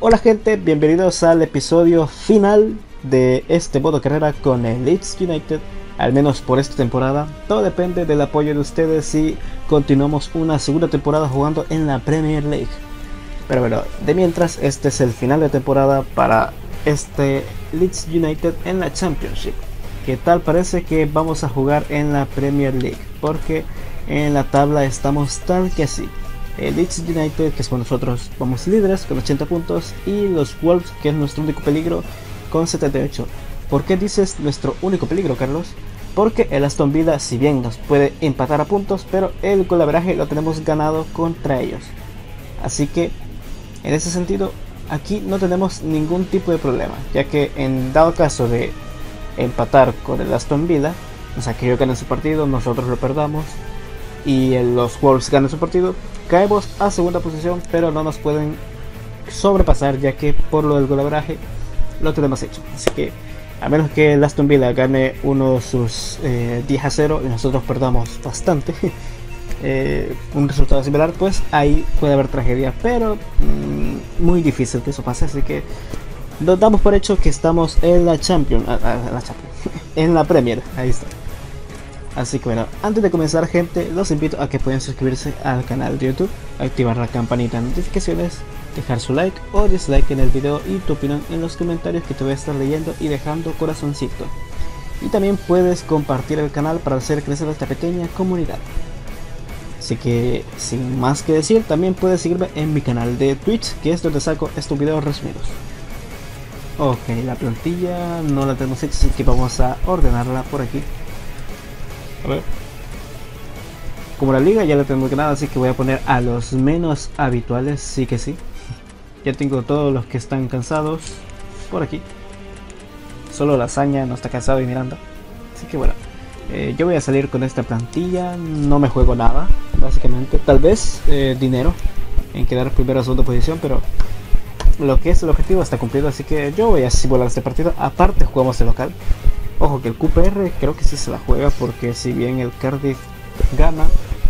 Hola gente, bienvenidos al episodio final de este modo carrera con el Leeds United, al menos por esta temporada. Todo depende del apoyo de ustedes si continuamos una segunda temporada jugando en la Premier League. Pero bueno, de mientras, este es el final de temporada para este Leeds United en la Championship. ¿Qué tal parece que vamos a jugar en la Premier League? Porque en la tabla estamos tal que así. El Leeds United, que es con nosotros, vamos líderes con 80 puntos, y los Wolves, que es nuestro único peligro, con 78. ¿Por qué dices nuestro único peligro, Carlos? Porque el Aston Villa, si bien nos puede empatar a puntos, pero el golaveraje lo tenemos ganado contra ellos. Así que, en ese sentido, aquí no tenemos ningún tipo de problema, ya que en dado caso de empatar con el Aston Villa, o sea que ellos ganen su partido, nosotros lo perdamos, y los Wolves ganan su partido, caemos a segunda posición, pero no nos pueden sobrepasar, ya que por lo del golaveraje lo tenemos hecho. Así que a menos que el Aston Villa gane uno de sus 10-0 y nosotros perdamos bastante, un resultado similar, pues ahí puede haber tragedia, pero muy difícil que eso pase. Así que nos damos por hecho que estamos en la Champions, en la Premier, ahí está. Así que bueno, antes de comenzar, gente, los invito a que puedan suscribirse al canal de YouTube, activar la campanita de notificaciones, dejar su like o dislike en el video y tu opinión en los comentarios, que te voy a estar leyendo y dejando corazoncito. Y también puedes compartir el canal para hacer crecer esta pequeña comunidad. Así que sin más que decir, también puedes seguirme en mi canal de Twitch, que es donde saco estos videos resumidos. Ok, la plantilla no la tenemos hecha, así que vamos a ordenarla por aquí. A ver. Como la liga ya la tengo ganada, así que voy a poner a los menos habituales, sí que sí. Ya tengo todos los que están cansados por aquí. Solo la hazaña no está cansado y mirando. Así que bueno, yo voy a salir con esta plantilla. No me juego nada, básicamente. Tal vez dinero en quedar primera o segunda posición, pero lo que es el objetivo está cumplido. Así que yo voy a simular este partido. Aparte jugamos el local. Ojo que el QPR creo que sí se la juega, porque si bien el Cardiff gana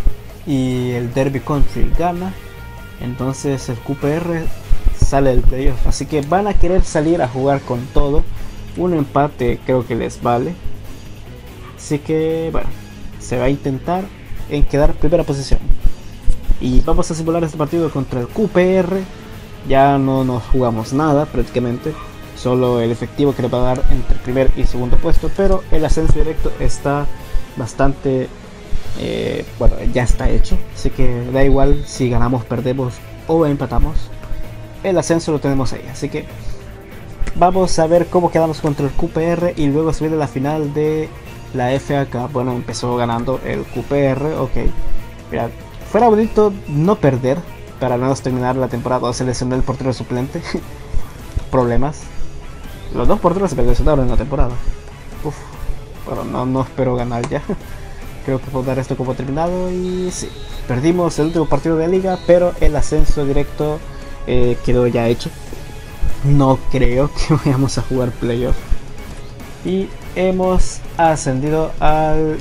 y el Derby County gana, entonces el QPR sale del playoff. Así que van a querer salir a jugar con todo. Un empate creo que les vale. Así que bueno, se va a intentar en quedar primera posición. Y vamos a simular este partido contra el QPR. Ya no nos jugamos nada prácticamente. Solo el efectivo que le va a dar entre primer y segundo puesto, pero el ascenso directo está bastante, bueno, ya está hecho, así que da igual si ganamos, perdemos o empatamos, el ascenso lo tenemos ahí. Así que vamos a ver cómo quedamos contra el QPR y luego se viene la final de la FA Cup. Bueno, empezó ganando el QPR, ok, mira, fuera bonito no perder para no terminar la temporada o seleccionar el portero suplente. Problemas. Los dos porteros se seleccionaron en la temporada. Uf, pero no espero ganar ya. Creo que puedo dar esto como terminado. Y sí, perdimos el último partido de la liga, pero el ascenso directo quedó ya hecho. No creo que vayamos a jugar playoff. Y hemos ascendido al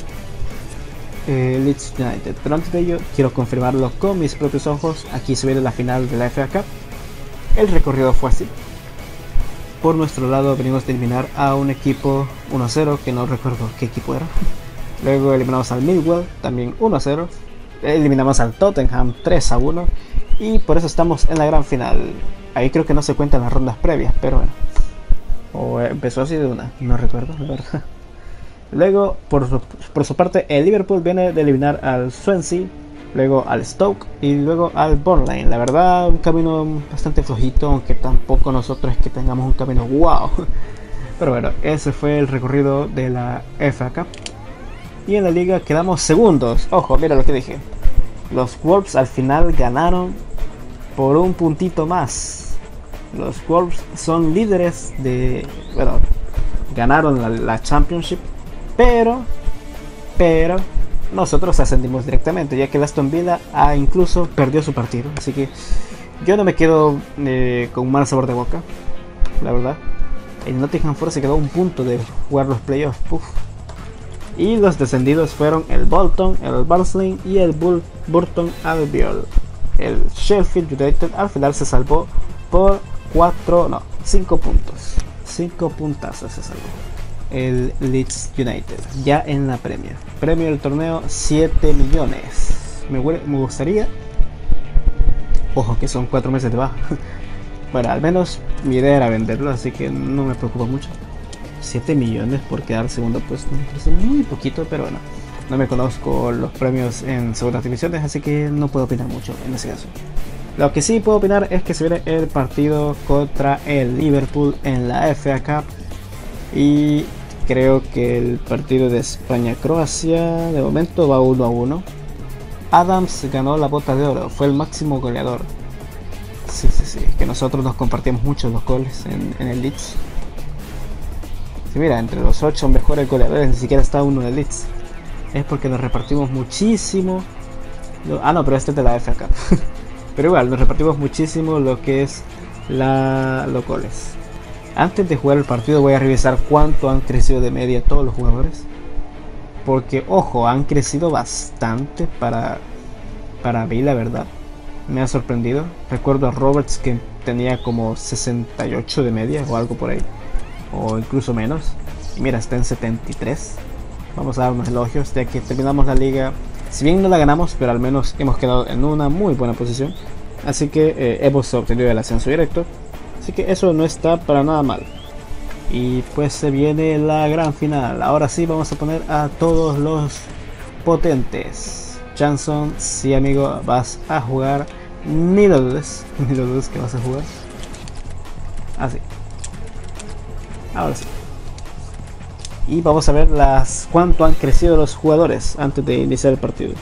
Leeds United. Pero antes de ello, quiero confirmarlo con mis propios ojos. Aquí se viene la final de la FA Cup. El recorrido fue así. Por nuestro lado venimos de eliminar a un equipo 1-0, que no recuerdo qué equipo era. Luego eliminamos al Millwall, también 1-0. Eliminamos al Tottenham 3-1. Y por eso estamos en la gran final. Ahí creo que no se cuentan las rondas previas, pero bueno. O empezó así de una, no recuerdo, la verdad. Luego, por su parte, el Liverpool viene de eliminar al Swansea, luego al Stoke y luego al Burnley. La verdad, un camino bastante flojito, aunque tampoco nosotros es que tengamos un camino wow. Pero bueno, ese fue el recorrido de la FA Cup. Y en la liga quedamos segundos. Ojo, mira lo que dije. Los Wolves al final ganaron por un puntito más. Los Wolves son líderes de... Bueno, ganaron la Championship, pero nosotros ascendimos directamente, ya que el Aston Villa incluso perdió su partido. Así que yo no me quedo con un mal sabor de boca, la verdad. El Nottingham Forest se quedó a un punto de jugar los playoffs. Y los descendidos fueron el Bolton, el Barnsley y el Burton Albion. El Sheffield United al final se salvó por 5 puntos. 5 puntazos es algo. El Leeds United, ya en la Premier. Premio del torneo 7 millones. Me gustaría. Ojo que son 4 meses de baja. Bueno, al menos mi idea era venderlo, así que no me preocupa mucho. 7 millones por quedar segundo puesto me parece muy poquito, pero bueno. No me conozco los premios en segundas divisiones, así que no puedo opinar mucho en ese caso. Lo que sí puedo opinar es que se viene el partido contra el Liverpool en la FA Cup. Y creo que el partido de España-Croacia de momento va 1-1. Adams ganó la bota de oro, fue el máximo goleador. Sí, que nosotros nos compartimos mucho los goles en el Leeds. Sí, mira, entre los 8 mejores goleadores ni siquiera está uno del Leeds. Es porque nos repartimos muchísimo. No, pero este es de la FA Cup. Pero igual, nos repartimos muchísimo lo que es los goles. Antes de jugar el partido voy a revisar cuánto han crecido de media todos los jugadores. Porque, ojo, han crecido bastante para mí, la verdad. Me ha sorprendido. Recuerdo a Roberts que tenía como 68 de media o algo por ahí. O incluso menos. Y mira, está en 73. Vamos a dar unos elogios ya que terminamos la liga. Si bien no la ganamos, pero al menos hemos quedado en una muy buena posición. Así que hemos obtenido el ascenso directo. Así que eso no está para nada mal. Y pues se viene la gran final. Ahora sí vamos a poner a todos los potentes. Johnson, sí amigo, vas a jugar. Ni lo dudes que vas a jugar. Así. Ahora sí. Y vamos a ver cuánto han crecido los jugadores antes de iniciar el partido.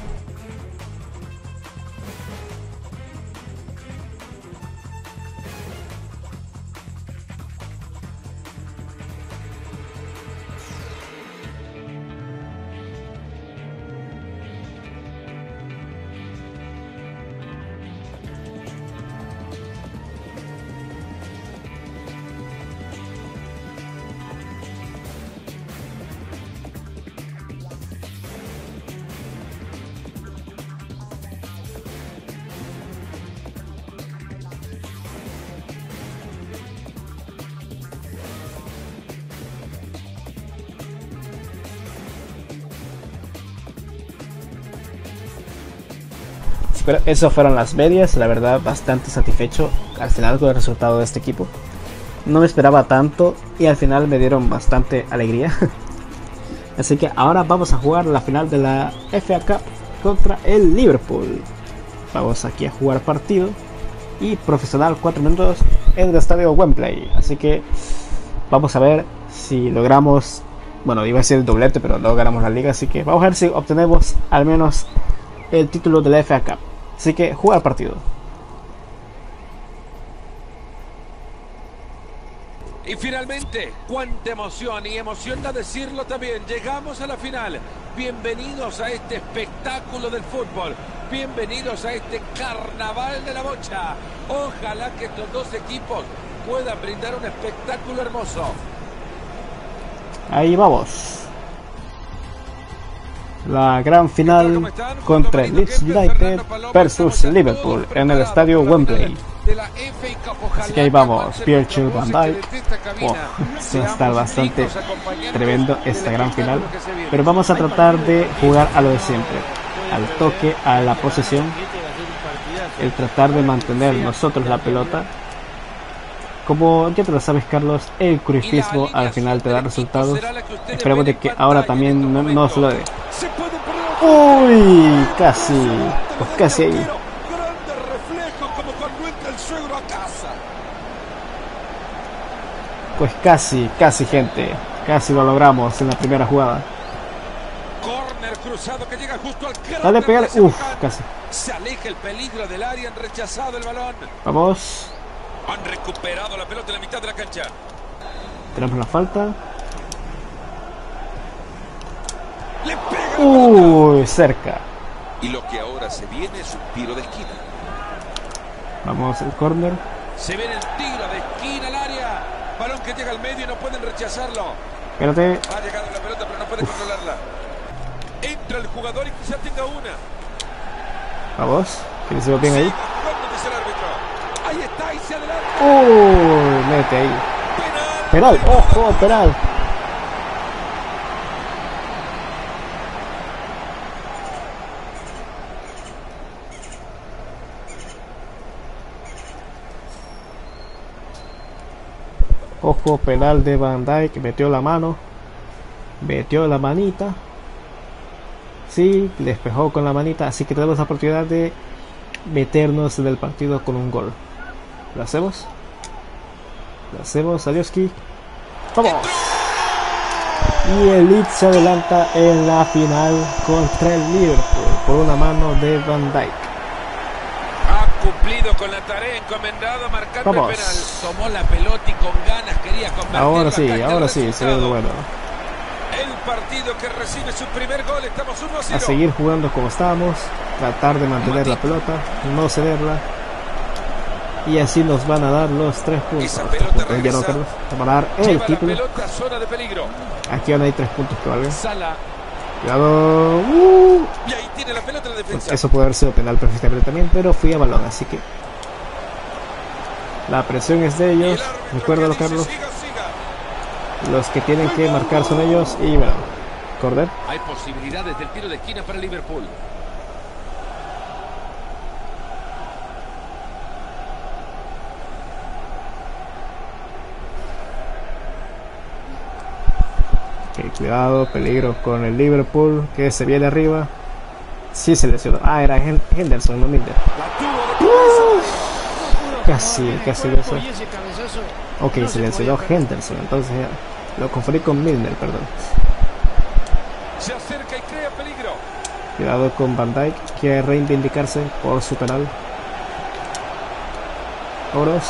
Pero eso fueron las medias, la verdad bastante satisfecho al final con el resultado de este equipo. No me esperaba tanto y al final me dieron bastante alegría. Así que ahora vamos a jugar la final de la FA Cup contra el Liverpool. Vamos aquí a jugar partido y profesional 4 minutos en el estadio Wembley. Así que vamos a ver si logramos, bueno, iba a ser el doblete, pero no ganamos la liga. Así que vamos a ver si obtenemos al menos el título de la FA Cup. Así que jugar partido. Y finalmente, cuánta emoción, y emociona decirlo también, llegamos a la final. Bienvenidos a este espectáculo del fútbol. Bienvenidos a este carnaval de la bocha. Ojalá que estos dos equipos puedan brindar un espectáculo hermoso. Ahí vamos. La gran final contra el Leeds United versus Liverpool en el estadio Wembley. Así que ahí vamos, Virgil van Dijk. Wow, esto va a estar bastante tremendo esta gran final. Pero vamos a tratar de jugar a lo de siempre, al toque, a la posesión, el tratar de mantener nosotros la pelota. Como ya te lo sabes, Carlos, el cruyffismo al final te da resultados. Esperemos de que ahora también no se lo dé. Uy, casi, pues casi ahí. Pues casi gente, casi lo logramos en la primera jugada. Cruzado que llega justo al dale, pegar, casi. Se aleja el peligro del área, han rechazado el balón. Vamos. Han recuperado la pelota en la mitad de la cancha. Tenemos la falta. Le pega cerca. Y lo que ahora se viene es un tiro de esquina. Vamos al córner. Se viene el tiro de esquina al área. Balón que llega al medio y no pueden rechazarlo. Espérate. Ha llegado la pelota pero no puede controlarla. Entra el jugador y quizá tenga una. Vamos, que le se bien ahí. Ahí está y se adelanta. Mete ahí. Penal, ojo, penal. Ojo, penal de Van Dijk, metió la mano, metió la manita. Sí, despejó con la manita, así que tenemos la oportunidad de meternos en el partido con un gol. ¿Lo hacemos? Lo hacemos, Alioski. ¡Vamos! Y el Leeds se adelanta en la final contra el Liverpool por una mano de Van Dijk. Ha cumplido con la tarea encomendada, marcando el penal. Tomó la pelota y con ganas quería convertirla. Ahora sí, se ve lo bueno. El partido que recibe su primer gol, estamos 1-0. A seguir jugando como estábamos, tratar de mantener la pelota, no cederla. Y así nos van a dar los 3 puntos. Ya no, Carlos. Nos van a dar el título. Zona de peligro. Aquí aún hay 3 puntos que valgan. Sala. Cuidado. Y ahí tiene la pelota en la defensa. Eso puede haber sido penal perfectamente también, pero fui a balón, así que la presión es de ellos. Recuérdalo, Carlos. Siga. Los que tienen que marcar son ellos. Y bueno, corner. Hay posibilidades del tiro de esquina para Liverpool. Cuidado, peligro con el Liverpool que se viene arriba. Sí se lesionó. Era Henderson, no Milner. Casi eso. Ok, se lesionó Henderson, entonces lo confundí con Milner, perdón. Se acerca y crea peligro. Cuidado con Van Dijk, quiere reivindicarse por su penal. Oros.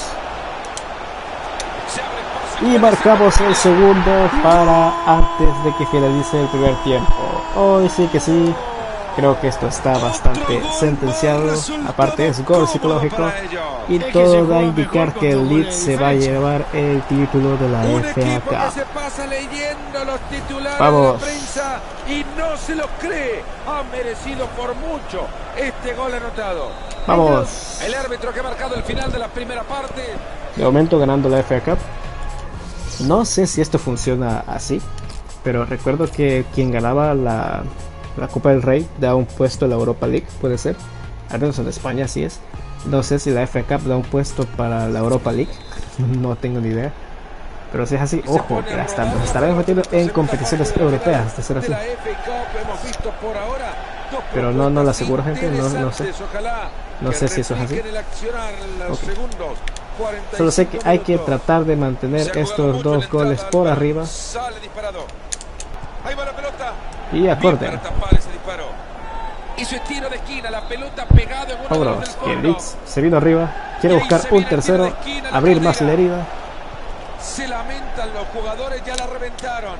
Y marcamos el segundo para antes de que finalice el primer tiempo. Hoy sí que sí. Creo que esto está bastante sentenciado. Aparte es gol psicológico. Y todo da a indicar que el Leeds se va a llevar el título de la FA Cup. Se pasa leyendo los titulares Vamos. de la prensa y no se lo cree. Ha merecido por mucho este gol anotado. Vamos. El árbitro que ha marcado el final de la primera parte. De momento ganando la FA Cup. No sé si esto funciona así, pero recuerdo que quien ganaba la Copa del Rey da un puesto a la Europa League, puede ser. Al menos en España así es. No sé si la FA Cup da un puesto para la Europa League, no tengo ni idea. Pero si es así, ojo, que hasta nos estaremos metiendo en competiciones europeas, de ser así. Pero no lo aseguro, gente, no sé. No sé si eso es así. Okay. Solo sé que hay que tratar de mantener estos 2 goles por arriba. Y a córner. Vámonos, que el Leeds se vino arriba. Quiere buscar un tercero, abrir más la herida. Se lamentan los jugadores, ya la reventaron.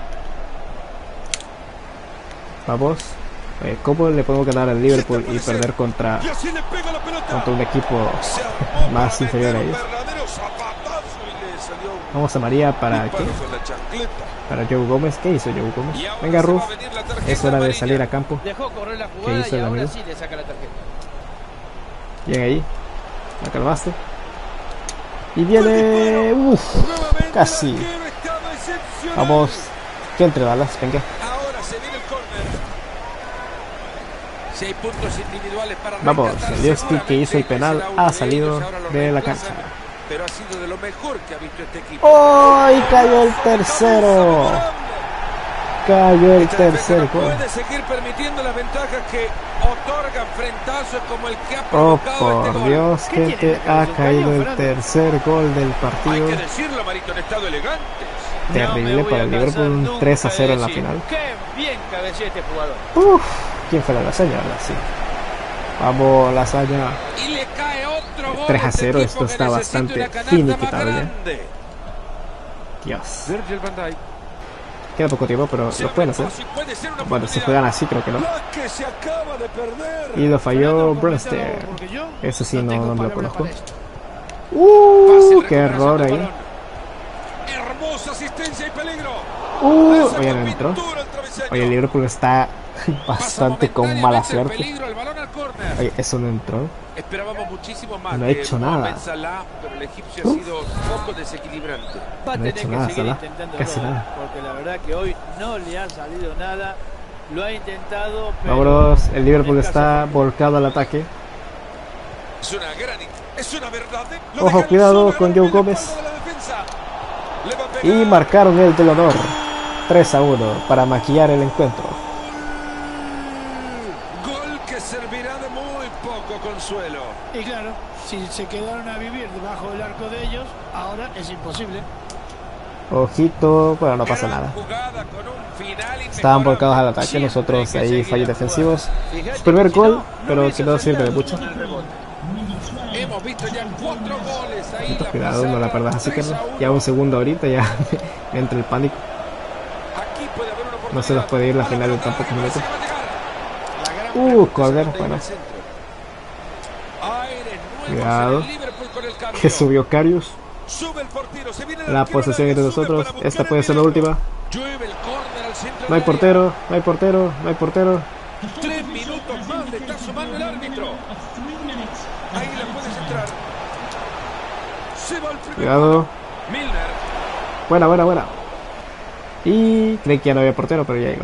Vamos. ¿Cómo le podemos ganar al Liverpool y perder contra un equipo más inferior a ellos? Vamos a María para ¿qué? Para Joe Gómez. ¿Qué hizo Joe Gómez? Venga, Ruf. Es hora de salir a campo. ¿Qué hizo el amigo? Bien ahí. La calmaste. Y viene. Uff. Casi. Vamos. Que entre balas. Venga. Si hay puntos individuales para vamos, Alioski que hizo el penal ha salido de la cancha. Pero ha sido de lo mejor que ha visto este equipo. ¡Oh! Cayó el tercero. Cayó el tercer gol. Puede seguir permitiendo las ventajas que otorgan frentazos como el que ha provocado por este gol. Dios, gente, ha caído el tercer gol del partido. Hay que decirlo, Marito, en estado elegante. Terrible para el Liverpool, un 3-0 en la final. Qué bien cabeceó este jugador. ¿Quién fue la lasaña? Ahora sí. Vamos, lasaña. Y le cae otro gol 3-0, esto está bastante finiquitado ya. Dios. Virgil van Dijk. Queda poco tiempo, pero lo pueden hacer. Bueno, si juegan así, creo que no. Y lo falló Brewster. Eso sí, no me lo conozco. ¡Qué error ahí! Hermosa asistencia y peligro. Oye, no entró. Oye, el Liverpool está Bastante con mala suerte. Peligro, el balón al córner. Oye, eso no entró. Esperábamos muchísimo más. No ha hecho nada. Salah, pero el egipcio ha sido poco desequilibrante. Va a No ha tener hecho que nada, seguir Salah. intentándolo, Casi nada. porque la verdad que hoy no le ha salido nada. Lo ha intentado, pero Vámonos, el Liverpool en el está caso- volcado al ataque. Es una gran... Es una verdad. Ojo, cuidado con Joe Gómez. Y marcaron el del honor. 3-1 para maquillar el encuentro. Gol que servirá de muy poco consuelo. Y claro, si se quedaron a vivir debajo del arco de ellos, ahora es imposible. Ojito, bueno, no pasa Gran nada. jugada con un final Estaban inmejorable. volcados al ataque, Siempre nosotros hay que ahí seguir fallos a defensivos. jugar. Fíjate Su primer que si gol, no, no pero hubiese que no sirve de sentado mucho. con el rebote. Hemos visto ya 4 goles ahí. La Cuidado, no la pizarra, perdas así, 3 Carlos. a 1. Ya un segundo ahorita, ya me entra el pánico. Aquí puede haber una oportunidad. No se nos puede ir la Para final en tan tratar pocos de minutos. que se va a llegar. La gran pregunta Corner, es dónde bueno. va el centro. Aires nuevos Cuidado. en el Liverpool con el cambio. Que subió Karius. Sube el portero, se viene el La arquero posesión al es de área, sube nosotros. para buscar Esta el puede ser la milagro. última. Llueve el córner al centro No hay del área. portero, no hay portero, no hay portero. 3 minutos más le está sumando el árbitro. Ahí la puedes entrar. Se va el primer. Cuidado. Milner. Buena. Y creí que ya no había portero, pero ya llegó.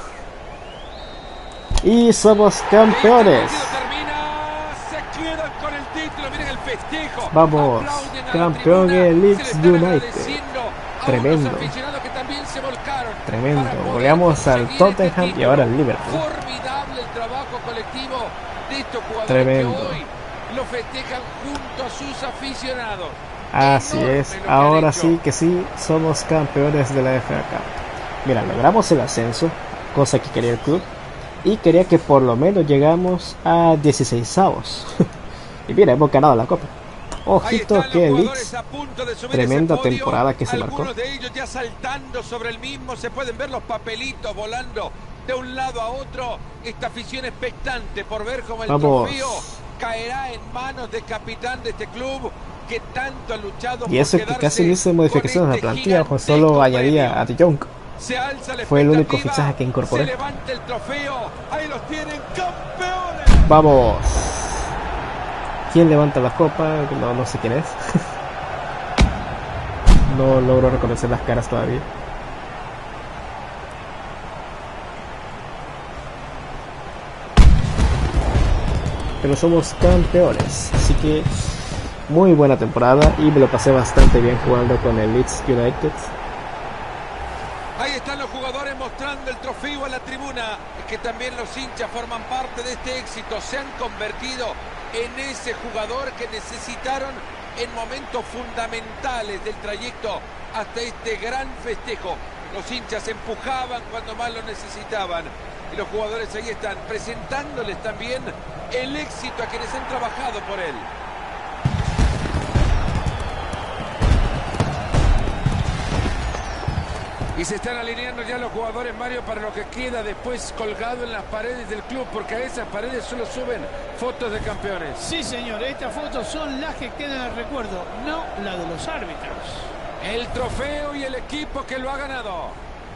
Y somos campeones. El partido termina. Se quedan con el título. Miren el festejo. Vamos, Aplauden a la campeón tribuna. el Leeds Se le están United. agradeciendo a Tremendo. unos aficionados que también se volcaron Tremendo. para poder Goleamos al conseguir Tottenham este y ahora al título. Liverpool. Formidable el trabajo colectivo de estos jugadores Tremendo. que hoy lo festejan junto a sus aficionados. Así Enorme es, lo que han ahora hecho. sí que sí, somos campeones de la FA Cup. Mira, logramos el ascenso, cosa que quería el club, y quería que por lo menos llegamos a 16avos. Y mira, hemos ganado la copa. Ahí Ojito están que los el jugadores Leeds, a punto de subir tremenda ese podio. temporada que se marcó. Algunos de ellos ya saltando sobre el mismo, se pueden ver los papelitos volando de un lado a otro. Esta afición expectante por ver cómo el Vamos. trofeo caerá en manos del capitán de este club que tanto ha luchado y eso por que casi no hice quedarse modificaciones con a la este plantilla, pues gigantesco solo añadía premio. a De Jong. Se alza la Fue el único expectativa, fichaje que incorporé. Se levanta el trofeo, ahí los tienen, campeones. Vamos. ¿Quién levanta la copa? No sé quién es. No logro reconocer las caras todavía. Pero somos campeones, así que muy buena temporada y me lo pasé bastante bien jugando con el Leeds United. Ahí están los jugadores mostrando el trofeo a la tribuna. Es que también los hinchas forman parte de este éxito. Se han convertido en ese jugador que necesitaron en momentos fundamentales del trayecto hasta este gran festejo. Los hinchas empujaban cuando más lo necesitaban. Y los jugadores ahí están presentándoles también el éxito a quienes han trabajado por él. Y se están alineando ya los jugadores, Mario, para lo que queda después colgado en las paredes del club, porque a esas paredes solo suben fotos de campeones. Sí, señor, estas fotos son las que quedan al recuerdo, no la de los árbitros. El trofeo y el equipo que lo ha ganado.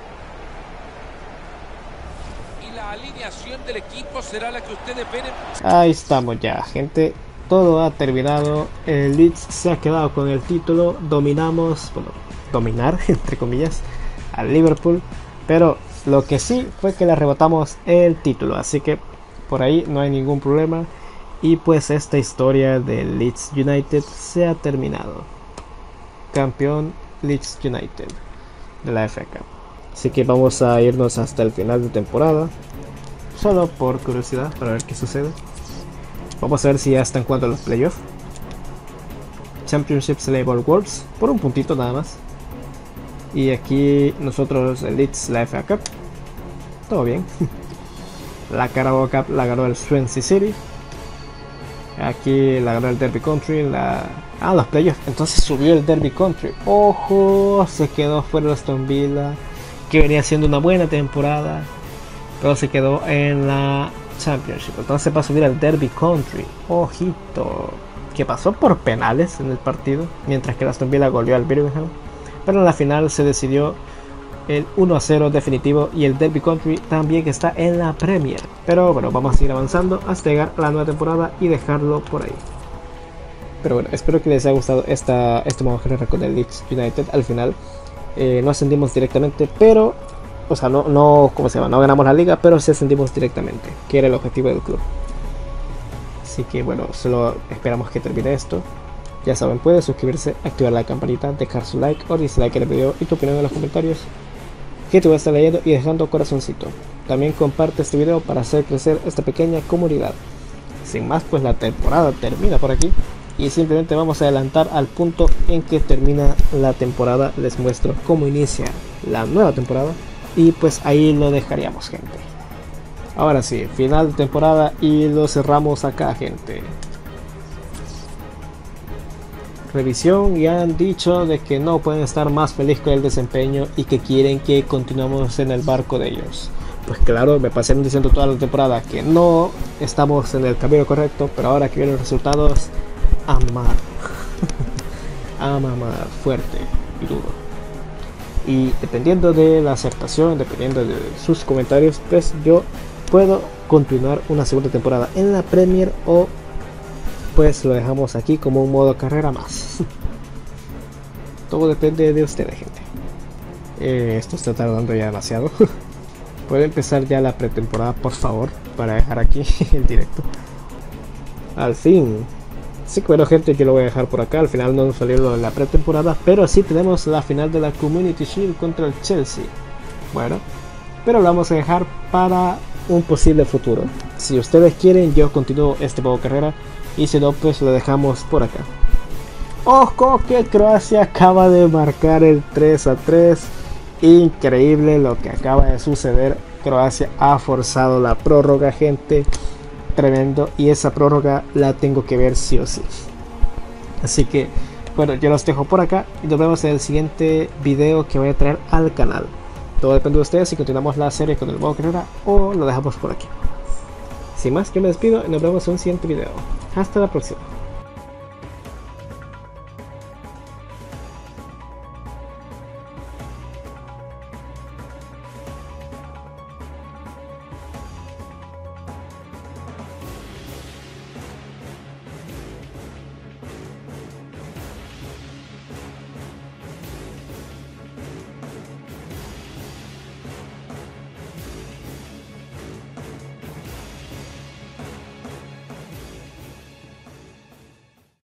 Y la alineación del equipo será la que ustedes ven en... Ahí estamos ya, gente. Todo ha terminado. El Leeds se ha quedado con el título. Dominamos, bueno, dominar, entre comillas, al Liverpool. Pero lo que sí fue que le arrebatamos el título. Así que por ahí no hay ningún problema. Y pues esta historia del Leeds United se ha terminado. Campeón Leeds United de la FA Cup. Así que vamos a irnos hasta el final de temporada. Solo por curiosidad, para ver qué sucede. Vamos a ver si ya están jugando los playoffs. Championship Label Wolves. Por un puntito nada más. Y aquí nosotros el Leeds, la FA Cup. Todo bien. La Carabao Cup la ganó el Swansea City. Aquí la ganó el Derby Country. Los playoffs. Entonces subió el Derby Country. Ojo, se quedó fuera de Aston Villa, que venía haciendo una buena temporada, pero se quedó en la Championship. Entonces va a subir al Derby Country. Ojito, que pasó por penales en el partido, mientras que el Aston Villa goleó al Birmingham. Pero en la final se decidió el 1-0 definitivo y el Derby County también está en la Premier. Pero bueno, vamos a seguir avanzando hasta llegar a la nueva temporada y dejarlo por ahí. Pero bueno, espero que les haya gustado este modo carrera con el Leeds United. Al final no ascendimos directamente, pero o sea, no ganamos la liga, pero sí ascendimos directamente, que era el objetivo del club. Así que bueno, solo esperamos que termine esto. Ya saben, pueden suscribirse, activar la campanita, dejar su like o dislike en el video y tu opinión en los comentarios, que te voy a estar leyendo y dejando corazoncito. También comparte este video para hacer crecer esta pequeña comunidad. Sin más, pues la temporada termina por aquí y simplemente vamos a adelantar al punto en que termina la temporada. Les muestro cómo inicia la nueva temporada y pues ahí lo dejaríamos, gente. Ahora sí, final de temporada y lo cerramos acá, gente. Revisión, y han dicho de que no pueden estar más felices con el desempeño y que quieren que continuemos en el barco de ellos. Pues claro, me pasaron diciendo toda la temporada que no estamos en el camino correcto, pero ahora que vienen los resultados, amar amar fuerte y duro. Y dependiendo de la aceptación, dependiendo de sus comentarios, pues yo puedo continuar una segunda temporada en la Premier o pues lo dejamos aquí como un modo carrera más. Todo depende de ustedes, gente. Esto está tardando ya demasiado. Puede empezar ya la pretemporada, por favor, para dejar aquí el directo. Al fin. Sí, bueno, gente, yo lo voy a dejar por acá. Al final no nos salió lo de la pretemporada, pero sí tenemos la final de la Community Shield contra el Chelsea. Bueno, pero lo vamos a dejar para un posible futuro. Si ustedes quieren, yo continúo este modo carrera. Y si no, pues lo dejamos por acá. Ojo que Croacia acaba de marcar el 3-3. Increíble lo que acaba de suceder. Croacia ha forzado la prórroga, gente. Tremendo. Y esa prórroga la tengo que ver sí o sí. Así que, bueno, yo los dejo por acá. Y nos vemos en el siguiente video que voy a traer al canal. Todo depende de ustedes si continuamos la serie con el modo carrera o lo dejamos por aquí. Sin más, yo me despido y nos vemos en un siguiente video. Hasta la próxima.